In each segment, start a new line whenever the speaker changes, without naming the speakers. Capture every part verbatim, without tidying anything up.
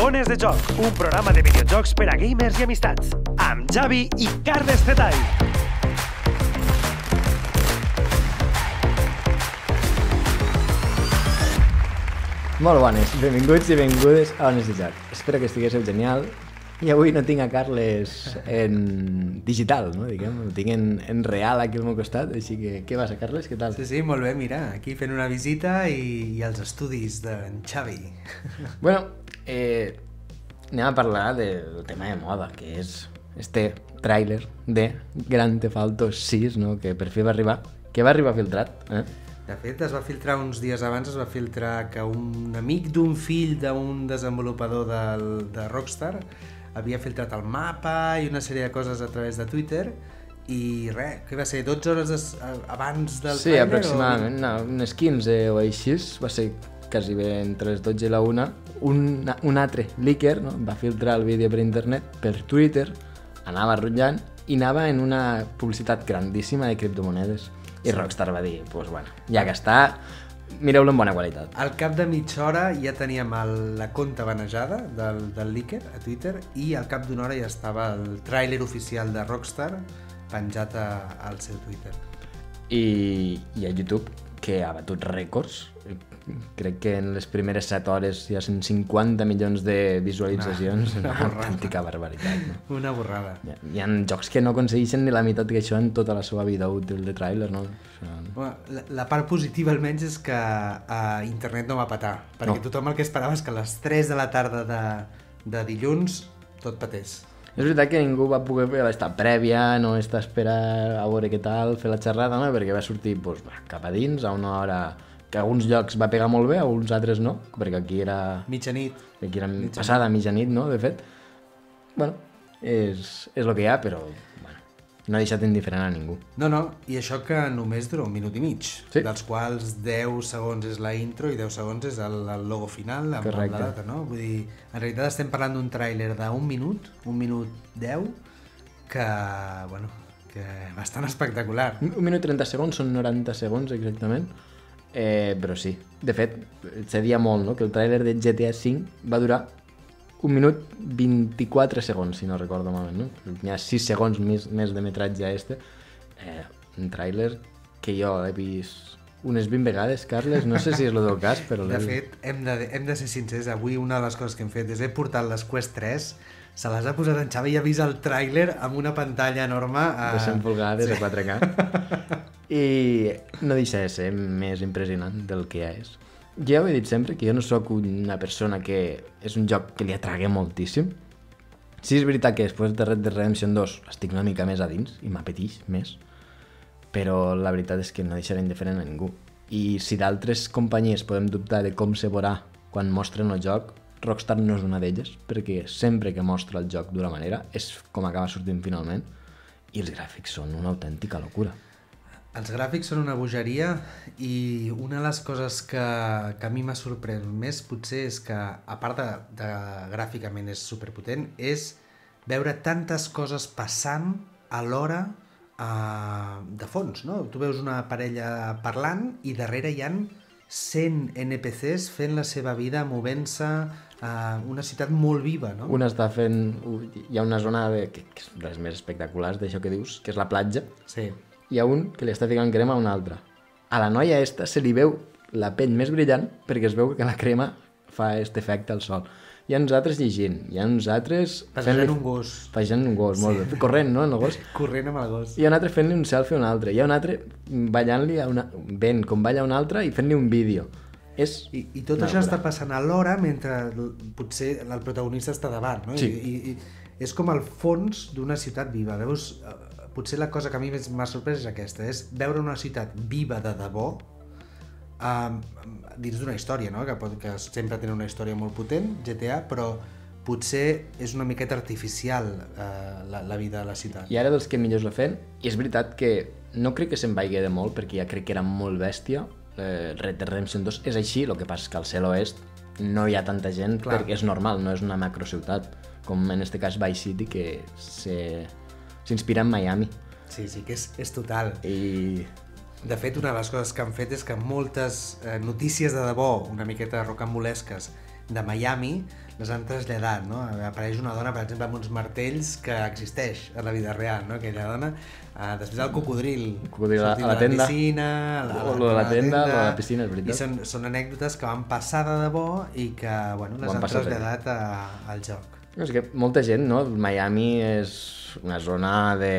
Ones de Joc, un programa de videojocs per a gamers i amistats, amb Xavi i Carles Zetall.
Molt bones, benvinguts i benvingudes a Ones de Joc. Espero que estiguéssiu genial. I avui no tinc a Carles en digital, no? Diguem, ho tinc en, en real aquí al meu costat, així que què passa, Carles? Què tal?
Sí, sí, molt bé, mira, aquí fent una visita i, i els estudis d'en Xavi.
Bueno, eh, anem a parlar del tema de moda, que és este tràiler de Grand Theft Auto sis, no? Que per fi va arribar, que va arribar filtrat, eh?
De fet, es va filtrar uns dies abans, es va filtrar que un amic d'un fill d'un desenvolupador del, de Rockstar havia filtrat el mapa i una sèrie de coses a través de Twitter i res, que va ser dotze hores des, abans del
sí, trailer? Sí, aproximadament, o... no, unes quinze o així, va ser quasi bé entre les dotze i la una. Un, un altre leaker, no? Va filtrar el vídeo per internet, per Twitter, anava rotllant i anava en una publicitat grandíssima de criptomonedes. I sí. Rockstar va dir, doncs pues, bueno, ja que està, mireu-lo en bona qualitat.
Al cap de mitja hora ja teníem el, la conta banejada del, del leaker a Twitter i al cap d'una hora ja estava el tràiler oficial de Rockstar penjat a, al seu Twitter. I,
I a YouTube, que ha batut rècords. Crec que en les primeres set hores hi ha cent cinquanta milions de visualitzacions. Una, una autèntica barbaritat. No?
Una borrada.
Hi ha, hi ha jocs que no aconsegueixen ni la meitat que això en tota la seva vida útil de tràiler, no? Això...
Bueno, la, la part positiva almenys és que uh, internet no va petar, perquè no. Tothom el que esperava és que a les tres de la tarda de, de dilluns tot petés.
És veritat que ningú va poder fer l'esta prèvia, no està a esperar a veure què tal, fer la xerrada, no? Perquè va sortir doncs, cap a dins a una hora que a alguns llocs va pegar molt bé, a uns altres no, perquè aquí era...
Mitjanit.
Aquí era mitjanit. Passada, mitjanit, no? De fet, bueno, és, és el que hi ha, però bueno, no ha deixat indiferent a ningú.
No, no, i això que només dura un minut i mig,
sí.
Dels quals deu segons és la intro i deu segons és el, el logo final amb, amb la data, no? Vull dir, en realitat estem parlant d'un tràiler d'un minut, un minut deu, que, bueno, que bastant espectacular.
Un minut trenta segons, són noranta segons exactament. Eh, però sí, de fet, se dia molt, no? Que el tràiler de G T A cinc va durar un minut vint-i-quatre segons, si no recordo malament, no? Hi ha sis segons més, més de metratge a este. Eh, un tràiler que jo l'he vist unes vint vegades, Carles, no sé si és el teu cas, però...
De fet, hem de, hem de ser sincers, avui una de les coses que hem fet és he portat les Quest tres, se les ha posat en Xavi i ha vist el tràiler amb una pantalla enorme... A...
de cent polgades, sí. A quatre K. I no deixa de ser més impressionant del que ja és. Ja ho he dit sempre, que jo no sóc una persona que és un joc que li atrague moltíssim. Sí, és veritat que després de Red Dead Redemption dos estic una mica més a dins i m'apeteix més, però la veritat és que no deixaré indiferent a ningú. I si d'altres companyies podem dubtar de com se veurà quan mostren el joc, Rockstar no és una d'elles, perquè sempre que mostra el joc d'una manera és com acaba sortint finalment, i els gràfics són una autèntica locura.
Els gràfics són una bogeria i una de les coses que, que a mi m'ha sorprès més potser és que, a part de, de gràficament és superpotent, és veure tantes coses passant alhora uh, de fons, no? Tu veus una parella parlant i darrere hi ha cent N P Cs fent la seva vida, movent-se, uh, una ciutat molt viva, no?
Una està fent... Hi ha una zona de, que, que és de les més espectaculars d'això que dius, que és la platja.
Sí.
Hi ha un que li està ficant crema a una altra. A la noia esta se li veu la pell més brillant perquè es veu que la crema fa aquest efecte al sol. Hi ha uns altres llegint, hi ha uns altres...
Passejant un gos.
Passejant un gos, sí. Molt bé. Corrent, no, el gos?
Corrent amb el gos.
Hi ha un altre fent-li un selfie a un altre. Hi ha un altre ballant-li a una... Vent com balla un altre i fent-li un vídeo. És...
I, i tot no, això però... està passant alhora mentre potser el protagonista està davant, no?
Sí.
I, i, i és com el fons d'una ciutat viva. Veus... Potser la cosa que a mi m'ha sorprès és aquesta, és veure una ciutat viva de debò um, dins d'una història, no? que, pot, que sempre tenen una història molt potent, G T A, però potser és una miqueta artificial uh, la, la vida de la ciutat.
I ara dels que millors ho fem, i és veritat que no crec que se'n vagi de molt, perquè ja crec que era molt bèstia, eh, Red Dead Redemption dos és així, el que passa és que al cel oest no hi ha tanta gent. Clar. Perquè és normal, no és una macrociutat, com en este cas Vice City, que se... s'inspira en Miami.
Sí, sí, que és, és total.
I
De fet, una de les coses que han fet és que moltes eh, notícies de debò, una miqueta rocambolesques, de Miami les han traslladat, no? Apareix una dona, per exemple, amb uns martells que existeix a la vida real, no? Aquella dona. Uh, després el cocodril,
cocodril a, a la
la
tenda,
piscina,
a la, o la, la tenda, o la piscina, és veritat.
I són, són anècdotes que van passar de debò i que, bueno, les han traslladat a, al joc.
No, és que molta gent, no? Miami és una zona de...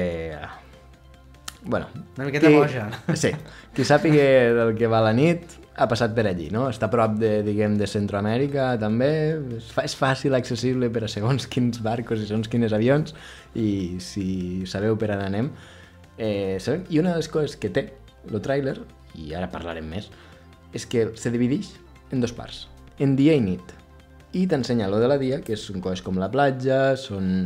Bueno...
Una miqueta
qui...
boja.
Sí. Qui sàpiga del que va la nit ha passat per allí, no? Està a prop de, diguem, de Centroamèrica, també. És, és fàcil, accessible per a segons quins barcos i segons quines avions, i si sabeu per on anem... Eh, sabem? I una de les coses que té el tràiler, i ara parlarem més, és que se divideix en dos parts, en dia i nit. I t'ensenya lo de la dia, que són coses com la platja, són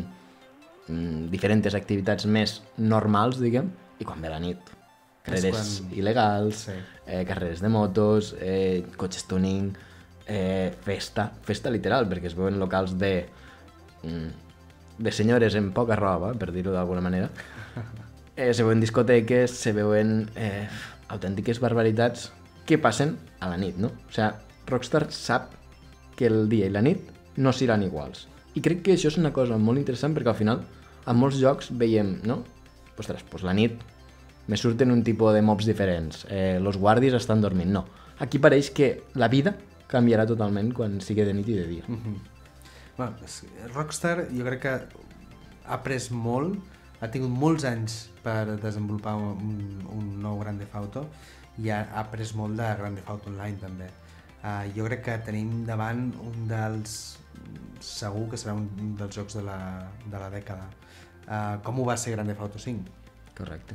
mm, diferents activitats més normals, diguem, i quan ve la nit, carreres quan... il·legals, sí. eh, carreres de motos, eh, cotxes tuning, eh, festa, festa literal, perquè es veuen locals de, mm, de senyores en poca roba, per dir-ho d'alguna manera, eh, se veuen discoteques, se veuen eh, autèntiques barbaritats que passen a la nit, no? O sigui, Rockstar sap que el dia i la nit no seran iguals. I crec que això és una cosa molt interessant perquè al final en molts jocs veiem, no? Ostres, doncs la nit me surten un tipus de mobs diferents, eh, los guàrdies estan dormint, no. Aquí pareix que la vida canviarà totalment quan sigui de nit i de dia.
Mm-hmm. Bueno, Rockstar jo crec que ha après molt, ha tingut molts anys per desenvolupar un, un nou Grand Theft Auto i ha, ha après molt de Grand Theft Auto Online també. Uh, jo crec que tenim davant un dels... segur que serà un dels jocs de la, de la dècada. Uh, com ho va ser Grand Theft Auto cinc.
Correcte.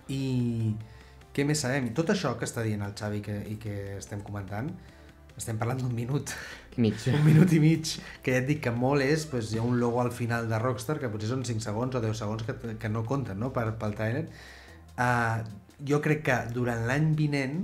I què més sabem? I tot això que està dient el Xavi que, i que estem comentant, estem parlant d'un minut.
I mig.
Un minut i mig, que ja et dic que molt és, doncs hi ha un logo al final de Rockstar, que potser són cinc segons o deu segons que, que no compten, no?, per, pel trailer. Uh, jo crec que durant l'any vinent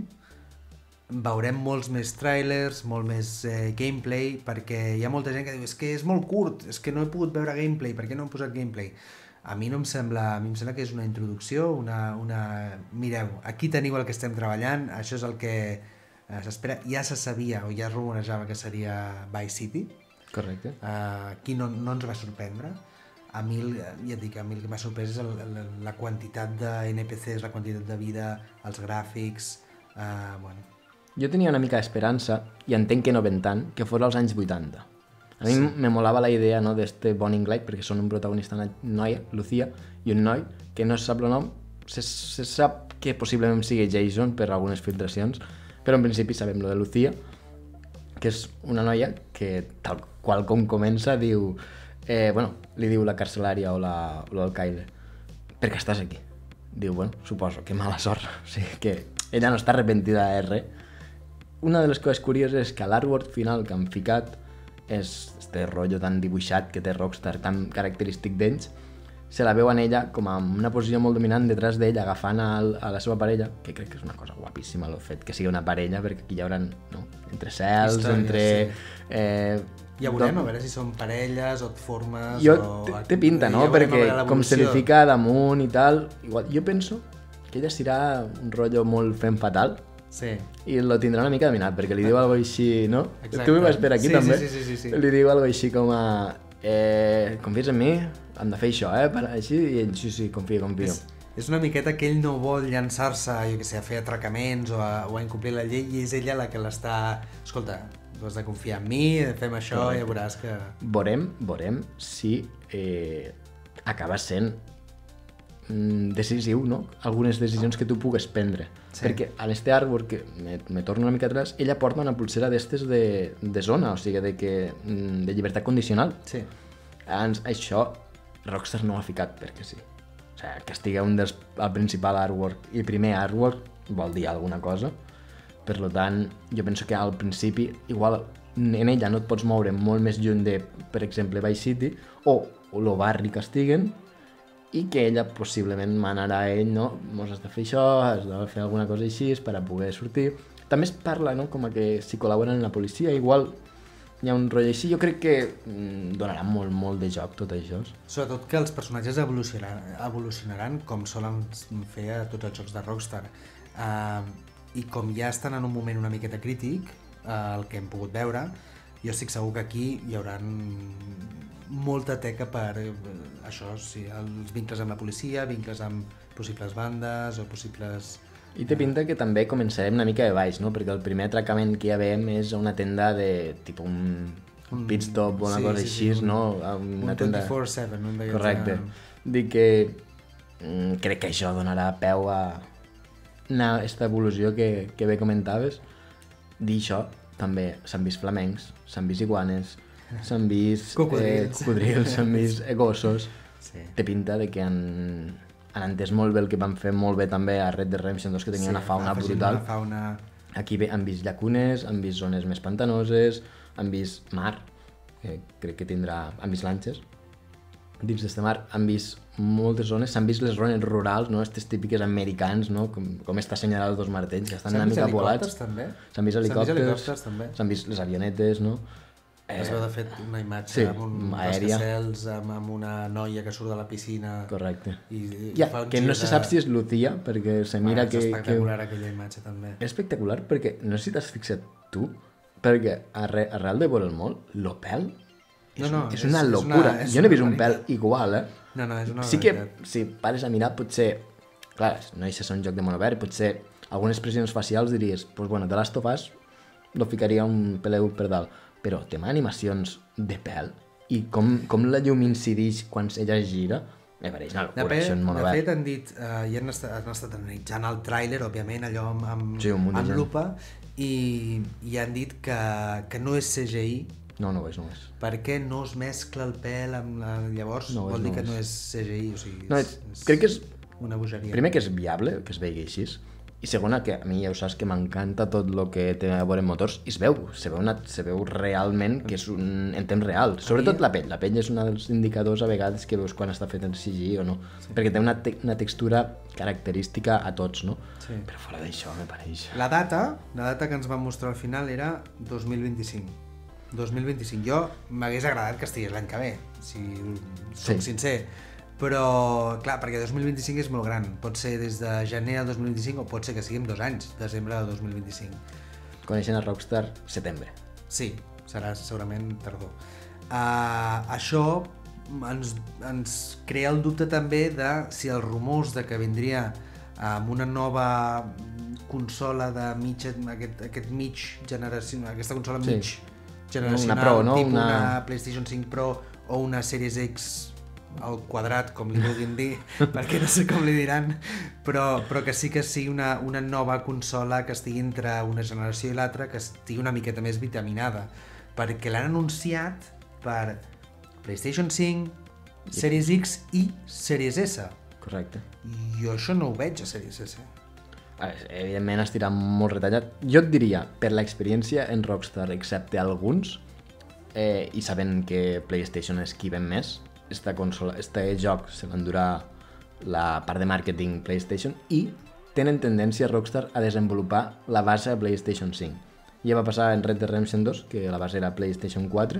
veurem molts més trailers, molt més eh, gameplay, perquè hi ha molta gent que diu és que és molt curt, és que no he pogut veure gameplay, per què no hem posat gameplay? A mi no em sembla, a mi em sembla que és una introducció, una, una... mireu, aquí teniu el que estem treballant, això és el que eh, s'espera, ja se sabia o ja es rumorejava que seria Vice City.
Correcte.
Uh, aquí no, no ens va sorprendre. A mi, ja et dic, a mi el que m'ha sorprès és el, el, la quantitat de N P Cs, la quantitat de vida, els gràfics, uh, bueno...
Jo tenia una mica d'esperança, i entenc que no ben tant, que fos als anys vuitanta. A mi sí. me molava la idea, no, d'este Bonnie and Clyde, perquè són un protagonista, una noia, Lucia, i un noi, que no se sap el nom, se, se sap que possiblement sigui Jason per algunes filtracions, però en principi sabem lo de Lucia, que és una noia que, tal qual com comença, diu... Eh, bueno, li diu la carcelària o l'alcaide, per què estàs aquí? Diu, bueno, suposo, que mala sort. O sigui que ella no està arrepentida de res. Una de les coses curioses és que l'artwork final que han ficat és este rotllo tan dibuixat que té Rockstar, tan característic d'ells, se la veu en ella com en una posició molt dominant detrás d'ell, agafant a, a la seva parella, que crec que és una cosa guapíssima el fet que sigui una parella, perquè aquí hi haurà, no?, entre cels, història, entre... Sí. Eh,
ja veurem, a veure si són parelles o formes...
Jo,
o...
té pinta, no?, ja perquè com se li fica damunt i tal, igual, jo penso que ella serà un rotllo molt fem fatal,
sí.
I lo tindrà una mica dominat, perquè li diu alguna cosa així, no?
Exacte.
Tu m'ho vas per aquí,
sí,
també?
Sí, sí, sí, sí.
Li diu alguna cosa així com a... Eh, confies en mi? Hem de fer això, eh? Per així, i ell, sí, sí, confio, confio.
És, és una miqueta que ell no vol llançar-se, jo què sé, a fer atracaments o a, o a incomplir la llei, i és ella la que l'està... Escolta, tu has de confiar en mi, fem això, i ja veuràs que...
Veurem, veurem si eh, acaba sent mm, decisiu, no? Algunes decisions que tu pugues prendre. Sí. Perquè a l'este artwork, que me, me torno una mica atrás, ella porta una pulsera d'estes de, de zona, o sigui, de, que, de llibertat condicional.
Sí.
Ans, això Rockstar no ho ha ficat perquè sí. O sigui, que estigui un dels, el principal artwork i primer artwork vol dir alguna cosa. Per tant, jo penso que al principi, igual en ella no et pots moure molt més lluny de, per exemple, Vice City o el barri que estiguen, i que ella possiblement manarà a ell, no? Mos has de fer això, has de fer alguna cosa així per a poder sortir. També es parla, no?, com a que si col·laboren en la policia, igual hi ha un rotllo així. Jo crec que mm, donarà molt, molt de joc tot això.
Sobretot que els personatges evolucionaran, evolucionaran com solen fer a tots els jocs de Rockstar. Uh, I com ja estan en un moment una miqueta crític, uh, el que hem pogut veure, jo estic segur que aquí hi haurà molta teca per eh, això, sí, els vincles amb la policia, vincles amb possibles bandes o possibles...
I té pinta que també començarem una mica de baix, no? Perquè el primer atracament que ja veiem és una tenda de tipus un, un pit stop o una
sí,
cosa
sí,
així,
sí,
no?
Un,
Una
un
tenda...
vint-i-quatre set, un d'aquests...
Correcte.
De...
Dic que mm, crec que això donarà peu a una, esta evolució que, que bé comentaves. Dir això, també s'han vist flamencs, s'han vist iguanes, s'han vist
cocodrils,
eh, cocodrils s'han vist eh, gossos.
Sí.
Té pinta de que han, han entès molt bé el que van fer molt bé també a Red Dead Redemption dos, que tenia
sí,
una fauna
afegint
brutal.
Una fauna...
Aquí bé, han vist llacunes, han vist zones més pantanoses, han vist mar, que crec que tindrà... Han vist lanxes. Dins d'este mar han vist moltes zones, s'han vist les zones rurals, no? Estes típiques americans, no? Com, com està assenyalat els dos martells, que estan una mica volats.
També?
S'han vist helicòpters,
helicòpters també.
s'han vist les avionetes, no?
Eh, es veu de fet una imatge
sí,
amb un
aèria.
rascacels, amb, amb una noia que surt de la piscina...
Correcte.
I, i
Ja,
fa un
que
gir
no se sap si és Lucía, perquè se mira
ah,
que...
És espectacular
que...
aquella imatge també.
És espectacular perquè, no sé si t'has fixat tu, perquè arre, arrel de veure'l molt, lo pèl és,
No, no,
és
és-
una
és
locura.
una- és
jo no he
una
vist un pèl
barbaritat.
igual, eh?
No, no, és una
Sí que,
barbaritat.
si pares a mirar, potser... Clar, no deixa ser un joc de món obert, potser algunes expressions facials diries, doncs pues bueno, The Last of Us lo ficaria un peleu per dalt, però tema animacions de pèl i com, com la llum incideix quan ella gira, me pareix una
De,
locura,
fet,
això en món
de
obert.
fet, han dit, eh, i han estat, han estat analitzant el tràiler, òbviament, allò amb, amb,
Sí, un munt de
amb
gent.
lupa, i, i han dit que, que no és C G I,
No, no ho és, no ho és.
perquè no es mescla el pèl amb la... Llavors
No és,
vol dir
no
que
és.
no és C G I, o sigui...
No, és, crec que és
una bogeria.
primer que és viable que es vegi així, i segona que a mi ja ho saps que m'encanta tot el que té a veure amb motors, i es veu, se veu, una, se veu realment que és un, en temps real, sobretot la pell, la pell és un dels indicadors a vegades que veus quan està fet en C G I o no, sí. perquè té una, te una textura característica a tots, no?
Sí.
Però fora d'això, me pareix...
La data, la data que ens van mostrar al final era dos mil vint-i-cinc. dos mil vint-i-cinc. Jo m'hagués agradat que estigués l'any que ve, si soc
Sí.
sincer. Però, clar, perquè dos mil vint-i-cinc és molt gran. Pot ser des de gener del dos mil vint-i-cinc o pot ser que sigui en dos anys, desembre de dos mil vint-i-cinc.
Coneixent a Rockstar, setembre.
Sí, serà segurament tardor. Uh, això ens, ens crea el dubte també de si els rumors de que vindria amb una nova consola de mig, aquest, aquest mig generació, aquesta consola
Sí.
mig generacional,
Una Pro, no?
tipus una...
Una-
una PlayStation cinc Pro o una Series X al quadrat, com li vulguin dir, perquè no sé com li diran, però, però que sí que sigui una, una nova consola que estigui entre una generació i l'altra, que estigui una miqueta més vitaminada, perquè l'han anunciat per PlayStation cinc, Series X i Series S.
Correcte.
I jo això no ho veig a Series S.
A veure, evidentment estirà molt retallat. Jo et diria, per l'experiència en Rockstar, excepte alguns, eh, i sabent que PlayStation és qui ven més, esta consola, este joc se l'endurà la part de màrqueting PlayStation i tenen tendència Rockstar a desenvolupar la base a PlayStation cinc. Ja va passar en Red Dead Redemption dos, que la base era PlayStation quatre,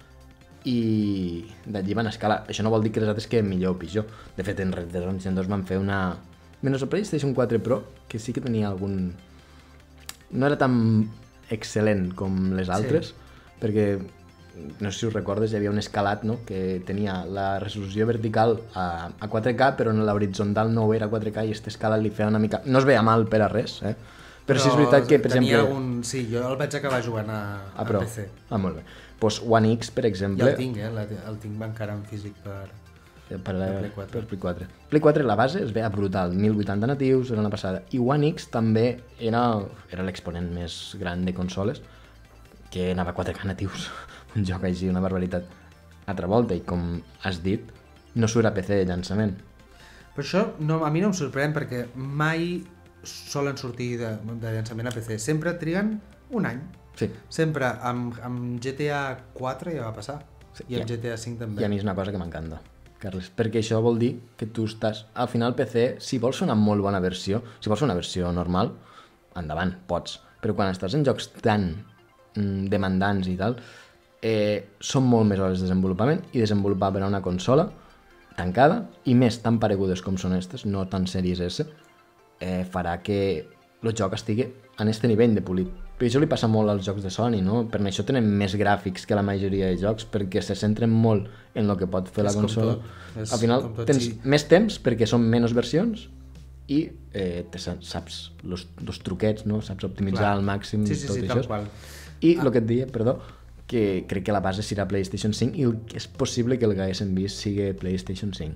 i d'allí van escalar. Això no vol dir que les altres queden millor o pitjor. De fet, en Red Dead Redemption dos van fer una... Menys el PlayStation quatre Pro, que sí que tenia algun... No era tan excel·lent com les altres, sí. perquè, no sé si us recordes, hi havia un escalat, no?, que tenia la resolució vertical a, a quatre K, però en l'horitzontal no ho era a quatre K i aquest escalat li feia una mica... No es veia mal per a res, eh? Però, però sí és veritat que, per
tenia
exemple...
Algun... Sí, jo el vaig acabar jugant a,
a,
a
Pro.
P C.
Ah, molt bé. Doncs One X, per
I
exemple...
el tinc, eh? La- El tinc encara en físic per...
Per, la,
Play quatre.
per Play quatre. Play quatre, la base es veia brutal, mil vuitanta natius, era una passada. I One X també era, era l'exponent més gran de consoles, que anava a quatre K natius, un joc així, una barbaritat. Altra volta, i com has dit, no surt a P C de llançament.
Per això no, a mi no em sorprèn, perquè mai solen sortir de, de llançament a P C. Sempre triguen un any.
Sí,
Sempre. Amb, amb G T A quatre ja va passar.
Sí,
I amb
ja.
G T A cinc també.
i a mi és una cosa que m'encanta, Carles, perquè això vol dir que tu estàs... Al final P C, si vols una molt bona versió, si vols una versió normal, endavant, pots. Però quan estàs en jocs tan mm, demandants i tal, eh, són molt més hores de desenvolupament, i desenvolupar per a una consola tancada, i més tan paregudes com són aquestes, no tan Series S, eh, farà que el joc estigui en este nivell de polit. Però això li passa molt als jocs de Sony, no? Per això tenen més gràfics que la majoria de jocs, perquè se centren molt en el que pot fer la consola. Al final tens més temps perquè són menys versions i eh, te saps els truquets, no? Saps optimitzar al màxim tot això. I el que et deia, perdó, que crec que la base serà PlayStation cinc i és possible que el que haguéssim vist sigui PlayStation cinc.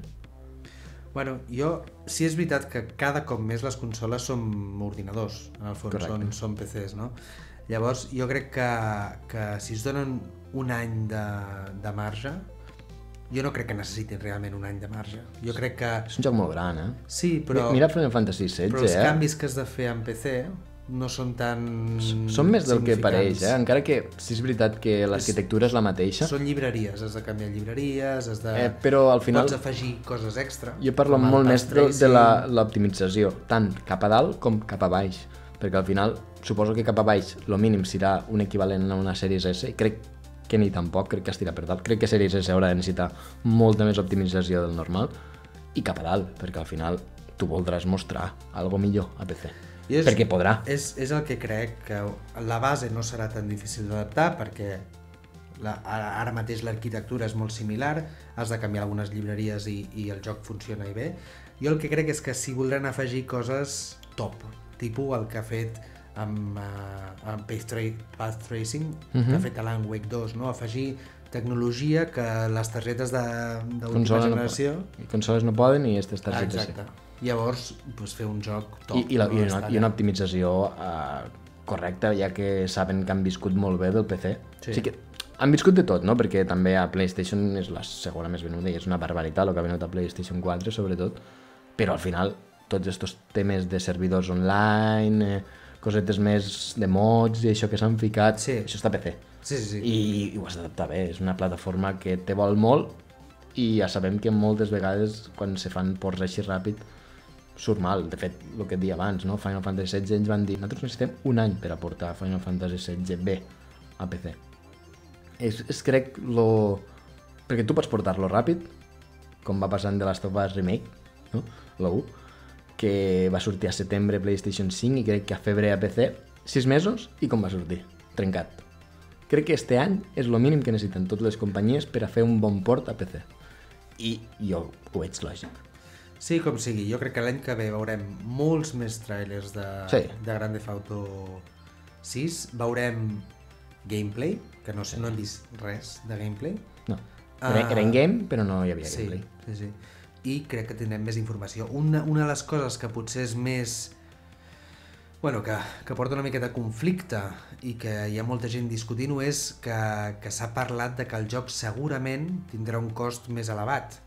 Bueno, jo, sí és veritat que cada cop més les consoles són ordinadors, en el fons, són, són P Cs, no? Llavors, jo crec que, que si es donen un any de, de marge, jo no crec que necessitin realment un any de marge. Jo crec que...
És un joc molt gran, eh?
Sí, però...
Mira Final Fantasy setze,
però els
eh?
canvis que has de fer en P C no són tan
Són més del que pareix, eh? Encara que sí és veritat que l'arquitectura és la mateixa.
Són llibreries, has de canviar llibreries, has de...
Eh, però al final...
Pots afegir coses extra.
Jo parlo molt més de, de l'optimització, tant cap a dalt com cap a baix, perquè al final suposo que cap a baix el mínim serà un equivalent a una Series S, i crec que ni tampoc, crec que estirà per dalt. Crec que Series S haurà de necessitar molta més optimització del normal, i cap a dalt, perquè al final tu voldràs mostrar algo millor a P C. És, perquè podrà.
És, és el que crec, que la base no serà tan difícil d'adaptar perquè la, ara mateix l'arquitectura és molt similar, has de canviar algunes llibreries i, i el joc funciona i bé. Jo el que crec és que si voldran afegir coses top, tipus el que ha fet amb, uh, amb Path, Tra Path Tracing, uh-huh. que ha fet Alan Wake dos, no? Afegir tecnologia que les targetes d'última generació...
No, consoles no poden i aquestes targetes sí.
Exacte. Llavors, pues, fer un joc top.
I, i, la, no i, una, i una optimització uh, correcta, ja que saben que han viscut molt bé del P C. Sí. O sigui que han viscut de tot, no? Perquè també a PlayStation és la segona més venuda i és una barbaritat el que ha venut a PlayStation quatre, sobretot. Però al final, tots aquests temes de servidors online, eh, cosetes més de mods i això que s'han ficat,
sí.
Això està a P C.
Sí, sí, sí.
I, i ho has d'adaptar bé. És una plataforma que te vol molt i ja sabem que moltes vegades quan se fan ports així ràpid surt mal. De fet, el que et deia abans, no? Final Fantasy setze ens van dir nosaltres necessitem un any per aportar Final Fantasy setze bé a P C. És, és crec lo... perquè tu pots portar-lo ràpid, com va passar en The Last of Us Remake, no? La u, que va sortir a setembre PlayStation cinc i crec que a febrer a P C, sis mesos i com va sortir? Trencat. Crec que este any és el mínim que necessiten totes les companyies per a fer un bon port a P C. I jo ho veig lògic.
Sí, com sigui, jo crec que l'any que ve veurem molts més trailers de,
sí.
de Grand Theft Auto sis, veurem gameplay, que no sé, no hem vist res de gameplay.
No, era, era in-game, però no hi havia
sí,
gameplay.
Sí, sí, i crec que tindrem més informació. Una, una de les coses que potser és més... Bueno, que, que porta una mica de conflicte i que hi ha molta gent discutint-ho és que, que s'ha parlat de que el joc segurament tindrà un cost més elevat.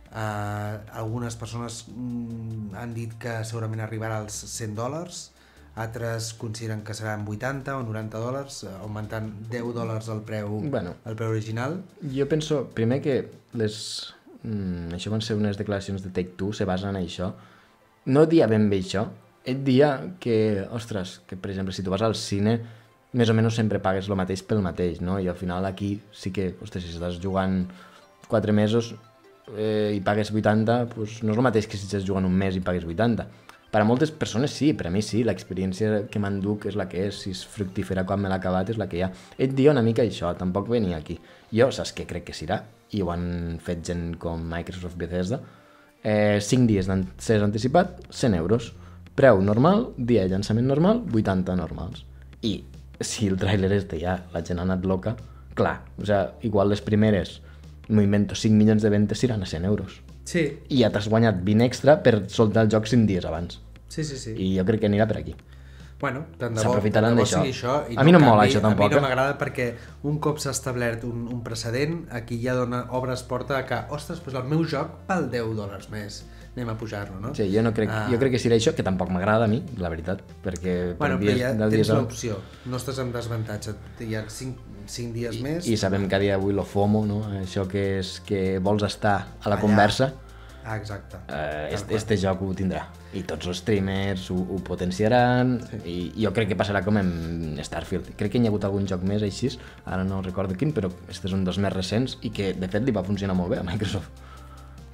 Uh, algunes persones mm, han dit que segurament arribarà als cent dòlars, altres consideren que seran vuitanta o noranta dòlars, augmentant deu dòlars el preu,
bueno,
el preu original.
Jo penso, primer que les... Mm, això van ser unes declaracions de Take-Two, se basen en això. No dia ben bé això, ell dia que, ostres, que per exemple si tu vas al cine més o menys sempre pagues el mateix pel mateix, no? I al final aquí sí que, ostres, si estàs jugant quatre mesos eh, i pagues vuitanta, pues no és el mateix que si estàs jugant un mes i pagues vuitanta. Per a moltes persones sí, per a mi sí, l'experiència que m'enduc és la que és, si és fructífera quan me l'ha acabat és la que hi ha. Ell dia una mica això, tampoc venia aquí. Jo saps què crec que serà, i ho han fet gent com Microsoft Bethesda, eh, cinc dies d'accés anticipat, cent euros. Preu normal, dia de llançament normal, vuitanta normals. I si el tràiler este ja la gent ha anat loca, clar, o sigui, igual les primeres, m'ho invento, cinc milions de ventes seran a cent euros.
Sí.
I ja t'has guanyat vint extra per soltar el joc cinc dies abans.
Sí, sí, sí.
I jo crec que anirà per aquí.
Bueno, tant de bo,
s'aprofitaran d'això.
I
a mi no em mola això tampoc.
A mi no m'agrada perquè un cop s'ha establert un, un precedent, aquí ja dona obres porta a que, ostres, doncs el meu joc val deu dòlars més. Anem a pujar-lo, no?
Sí, jo no crec, ah. jo crec que serà això, que tampoc m'agrada a mi, la veritat, perquè...
Bueno,
per
però
dies,
ja tens
dies
l'opció, no estàs en desavantatge, hi ha cinc, cinc dies
I,
més...
I sabem que a dia d'avui lo FOMO, no? Això que és que vols estar a la allà. Conversa,
ah, exacte.
Eh, este, este joc ho tindrà. I tots els streamers ho, ho potenciaran, sí. I jo crec que passarà com en Starfield. Crec que hi ha hagut algun joc més així, ara no recordo quin, però este és un dels més recents i que de fet li va funcionar molt bé a Microsoft.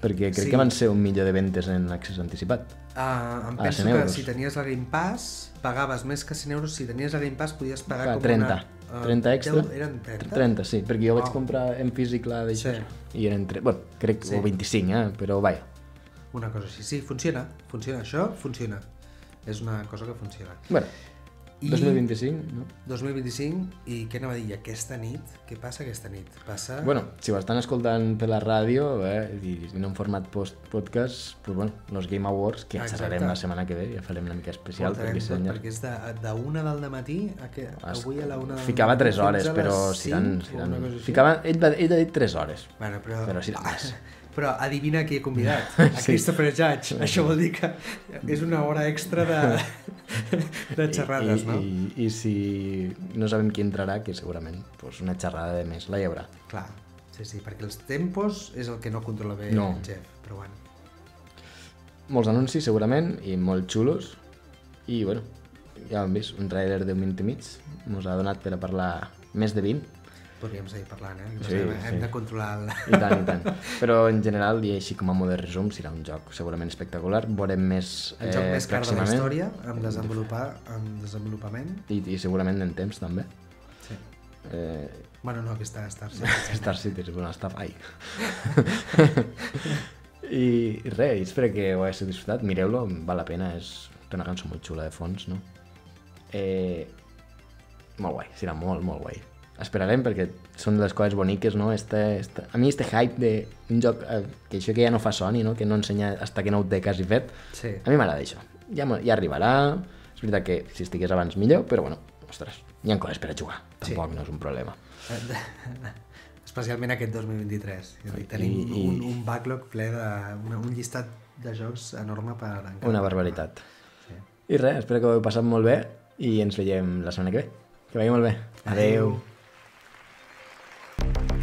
perquè crec
Sí.
que van ser un milió de ventes en accés anticipat.
Uh, em
A
penso
cent
que
euros.
si tenies el Game Pass pagaves més que cent euros. Si tenies el Game Pass podies pagar
Clar,
com
trenta.
una...
trenta extra.
deu, eren trenta?
trenta, sí, perquè jo vaig
Wow.
comprar en físic la d'això.
Sí.
I eren... Tre... Bueno, crec que
Sí.
o vint-i-cinc, eh? Però vaja.
Una cosa així. Sí, funciona. Funciona. Això funciona. És una cosa que funciona.
Bueno,
I-
dos mil vint-i-cinc, no?
dos mil vint-i-cinc, i què anava a dir? Aquesta nit? Què passa aquesta nit? Passa...
Bueno, si ho estan escoltant per la ràdio eh, i no en format post podcast, pues bueno, los Game Awards, que ja
Exacte.
xerrarem la setmana que ve, ja farem una mica especial per
Voltarem tot,
dissenyar.
perquè és de, de una del dematí a que, avui a la una del
Ficava tres
fins
hores,
a les
però
cinc,
seran...
o
seran...
una cosa així.
Ficava... ell, va... ell ha dit tres hores.
Bueno, però...
Però seran més.
Però adivina qui he convidat. A
Sí.
Christopher Judge. Això vol dir que és una hora extra de, de xerrades,
I,
no?
I, I si no sabem qui entrarà, que segurament pues, una xerrada de més la hi haurà.
Clar, sí, sí, perquè els tempos és el que no controla bé
No.
Jeff, però bueno.
Molts anuncis, segurament, i molt xulos. I, bueno, ja ho hem vist, un trailer d'un minut i mig ens ha donat per a parlar més de vint.
Podríem seguir parlant, eh?
Sí,
hem,
sí.
hem de controlar el...
I tant, i tant. Però en general, i així com a mode resum, serà un joc segurament espectacular. Veurem més
El joc
eh,
més car de la
pròximament.
història, amb, desenvolupar, amb desenvolupament.
I, I segurament en temps, també.
Sí.
Eh,
Bueno, no, aquesta Star Citizen.
Star Citizen, bueno, Star... Ai. I, I res, espero que ho haguéssiu disfrutat. Mireu-lo, val la pena, és té una cançó molt xula de fons, no? Eh, molt guai, serà molt, molt guai. Esperarem perquè són de les coses boniques, no? Este, este, a mi este hype d'un joc, eh, que això que ja no fa Sony, no? Que no ensenya hasta que no ho té quasi fet,
Sí.
a mi m'agrada això. Ja, mo- ja arribarà, és veritat que si estigués abans millor, però bueno, ostres, hi ha coses per a jugar, tampoc
Sí.
no és un problema.
Especialment aquest dos mil vint-i-tres. És a dir, tenim
I- i-
un, un backlog ple de... Una, un llistat de jocs enorme per encara.
Una barbaritat.
Sí.
I res, espero que ho heu passat molt bé i ens veiem la setmana que ve. Que vagi molt bé. Adeu.
Adeu.